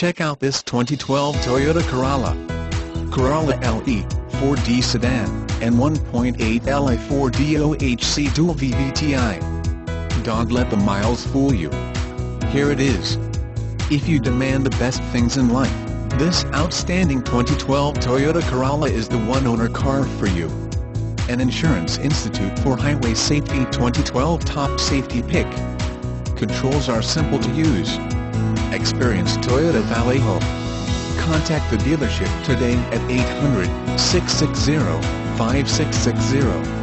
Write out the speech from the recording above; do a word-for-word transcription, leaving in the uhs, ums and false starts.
Check out this twenty twelve Toyota Corolla. Corolla L E, four D Sedan, and one point eight L I four D O H C Dual V V T i. Don't let the miles fool you. Here it is. If you demand the best things in life, this outstanding twenty twelve Toyota Corolla is the one-owner car for you. An Insurance Institute for Highway Safety twenty twelve Top Safety Pick. Controls are simple to use. Experience Toyota Vallejo. Contact the dealership today at eight hundred, six six zero, five six six zero.